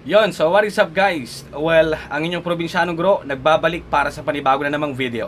Yon, so what is up guys? Well, ang inyong probinsyanong guro nagbabalik para sa panibago na namang video.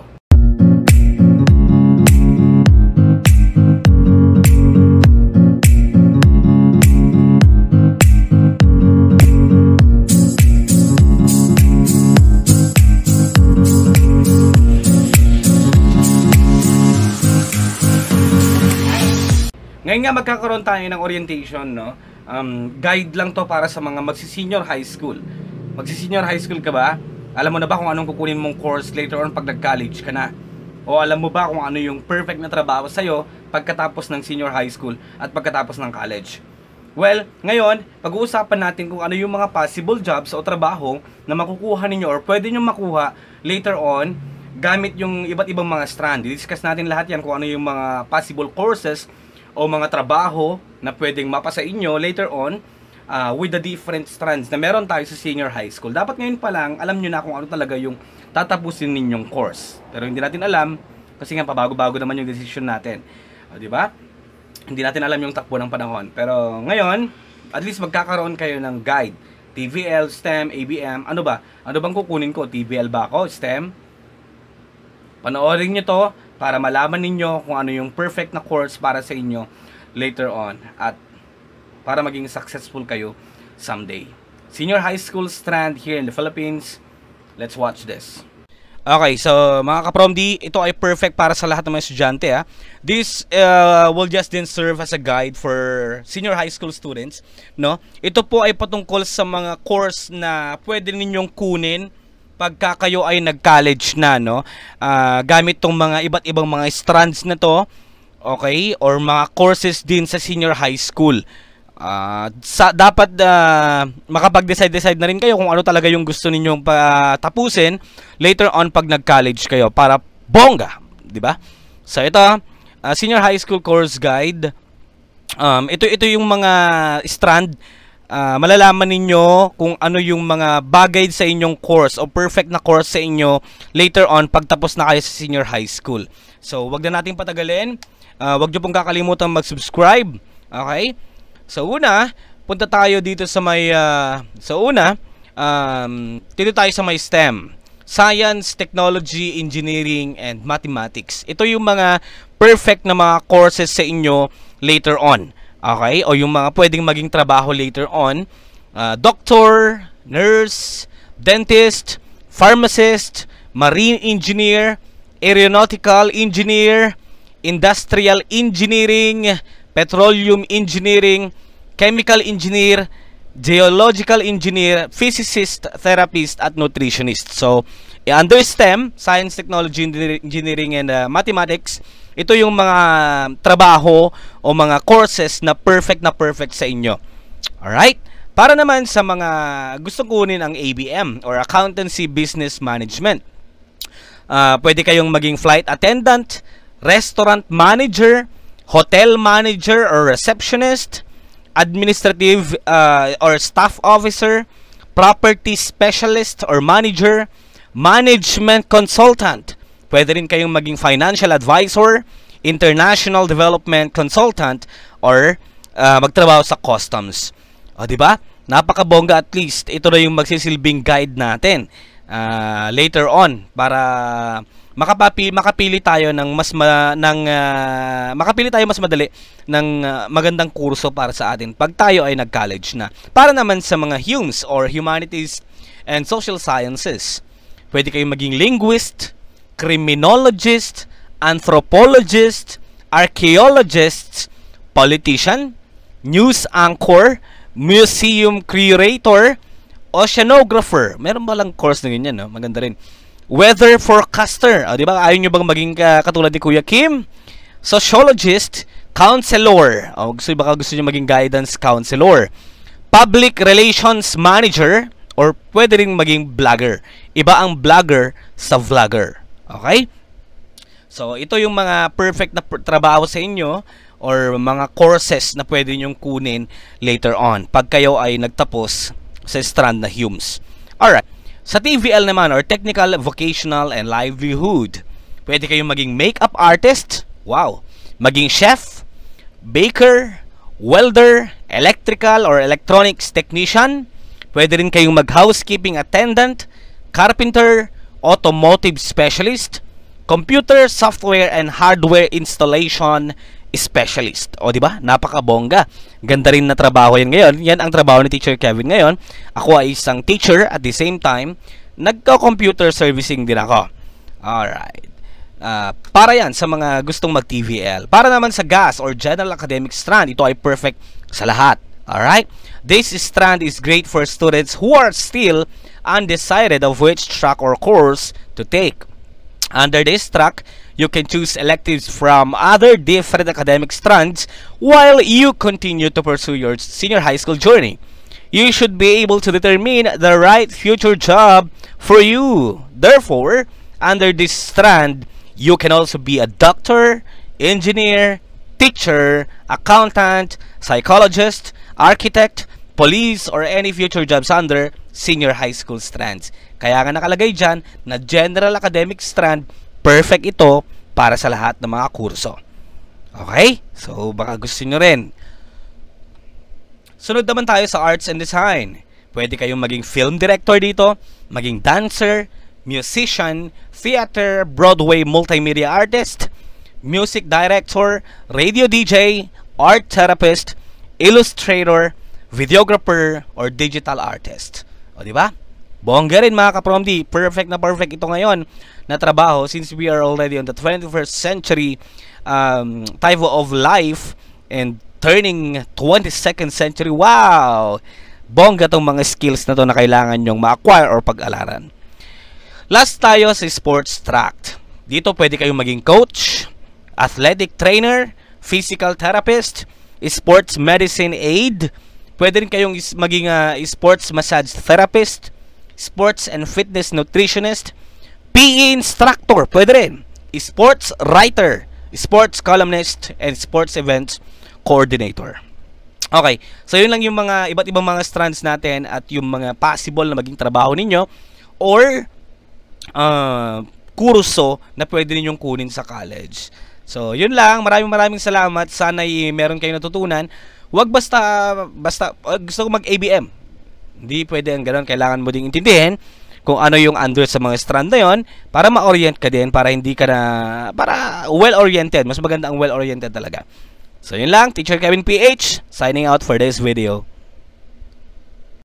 Ngayon nga magkakaroon tayo ng orientation, no? Guide lang to para sa mga magsi-senior high school. Magsi-senior high school ka ba? Alam mo na ba kung anong kukunin mong course later on pag nag-college ka na? O alam mo ba kung ano yung perfect na trabaho sa'yo pagkatapos ng senior high school at pagkatapos ng college? Well, ngayon, pag-uusapan natin kung ano yung mga possible jobs o trabaho na makukuha ninyo or pwede nyo makuha later on gamit yung iba't ibang mga strand. I-discuss natin lahat yan kung ano yung mga possible courses o mga trabaho na pwedeng mapasa inyo later on with the different strands na meron tayo sa senior high school. Dapat ngayon pa lang, alam nyo na kung ano talaga yung tatapusin ninyong course. Pero hindi natin alam, kasi nga pabago-bago naman yung decision natin. O, diba? Hindi natin alam yung takbo ng panahon. Pero ngayon, at least magkakaroon kayo ng guide. TVL, STEM, ABM, ano ba? Ano bang kukunin ko? TVL ba ako? STEM? Panoorin nyo to para malaman ninyo kung ano yung perfect na course para sa inyo later on at para maging successful kayo someday. Senior high school strand here in the Philippines. Let's watch this. Okay, so mga ka-PROMD, ito ay perfect para sa lahat ng mga estudyante. This will just then serve as a guide for senior high school students, no? Ito po ay patungkol sa mga course na pwede ninyong kunin pagka kayo ay nag-college na, no? Gamit tong mga iba't ibang mga strands na to, okay? Or mga courses din sa senior high school. Dapat makapag-decide na rin kayo kung ano talaga yung gusto ninyong tapusin later on pag nag-college kayo para bongga, di ba? So ito, senior high school course guide. Ito yung mga strand. Malalaman ninyo kung ano yung mga bagay sa inyong course o perfect na course sa inyo later on pagtapos na kayo sa senior high school. So, wag na natin patagalin. Wag nyo pong kakalimutan mag-subscribe. Okay? So, una, punta tayo dito sa may dito tayo sa may STEM. Science, Technology, Engineering, and Mathematics. Ito yung mga perfect na mga courses sa inyo later on. Okay? O yung mga pwedeng maging trabaho later on. Doctor, nurse, dentist, pharmacist, marine engineer, aeronautical engineer, industrial engineering, petroleum engineering, chemical engineer, geological engineer, physicist, therapist, at nutritionist. So, under STEM, Science, Technology, Engineering, and Mathematics, ito yung mga trabaho o mga courses na perfect sa inyo. Alright? Para naman sa mga gusto kunin ang ABM or Accountancy Business Management. Pwede kayong maging flight attendant, restaurant manager, hotel manager or receptionist, administrative or staff officer, property specialist or manager, management consultant. Pwede rin kayong maging financial advisor, international development consultant, or magtrabaho sa customs. O, diba? Napakabongga, at least. Ito na yung magsisilbing guide natin later on para makapili tayo ng makapili tayo mas madali ng magandang kurso para sa atin pag tayo ay nag-college na. Para naman sa mga HUMS or Humanities and Social Sciences, pwede kayong maging linguist, criminologist, anthropologist, archaeologist, politician, news anchor, museum curator, oceanographer. Meron ba lang course na ganyan, no? Maganda rin. Weather forecaster. Di ba? Ayaw nyo bang maging katulad ni Kuya Kim? Sociologist, counselor. Baka gusto nyo maging guidance counselor. Public relations manager, or pwede rin maging vlogger. Iba ang vlogger sa vlogger. Okay? So, ito yung mga perfect na trabaho sa inyo or mga courses na pwede nyong kunin later on pag kayo ay nagtapos sa strand na HUMS. Alright. Sa TVL naman or Technical, Vocational, and Livelihood, pwede kayong maging makeup artist. Wow. Maging chef, baker, welder, electrical or electronics technician, Pwede rin kayong mag-housekeeping attendant, carpenter, automotive specialist, computer, software, and hardware installation specialist. O, di ba? Napakabongga. Ganda rin na trabaho yan ngayon. Yan ang trabaho ni Teacher Kevin ngayon. Ako ay isang teacher at the same time, nagka-computer servicing din ako. Alright. Para yan sa mga gustong mag-TVL. Para naman sa GAS or General Academic Strand, ito ay perfect sa lahat. Alright? This strand is great for students who are still undecided of which track or course to take. Under this track, you can choose electives from other different academic strands while you continue to pursue your senior high school journey. You should be able to determine the right future job for you. Therefore, under this strand, you can also be a doctor, engineer, teacher, accountant, psychologist, architect, police, or any future jobs under senior high school strands. Kaya nga nakalagay dyan na General Academic Strand, perfect ito para sa lahat ng mga kurso. Okay? So, baka gusto nyo rin. Sunod naman tayo sa Arts and Design. Pwede kayong maging film director dito, maging dancer, musician, theater, Broadway multimedia artist, music director, radio DJ, art therapist, illustrator, videographer, or digital artist. O, di ba? Bongga rin mga ka-PROMD. Perfect na perfect ito ngayon na trabaho since we are already on the 21st century type of life and turning 22nd century. Wow! Bongga tong mga skills na to na kailangan nyong ma-acquire or pag-alaran. Last tayo sa sports track. Dito pwede kayong maging coach, athletic trainer, physical therapist, sports medicine aid. Pwede rin kayong maging sports massage therapist, sports and fitness nutritionist, PE instructor, pwede rin, sports writer, sports columnist, and sports events coordinator. Okay, so yun lang yung mga iba't ibang mga strands natin at yung mga possible na maging trabaho ninyo or kurso na pwede ninyong kunin sa college. So, yun lang. Maraming salamat. Sana meron kayong natutunan. Huwag basta gusto ko mag-ABM. Hindi pwede ang gano'n. Kailangan mo ding intindihin kung ano yung under sa mga strand na yun para ma-orient ka din, para hindi ka na, para well-oriented. Mas maganda ang well-oriented talaga. So, yun lang. Teacher Kevin PH, signing out for this video.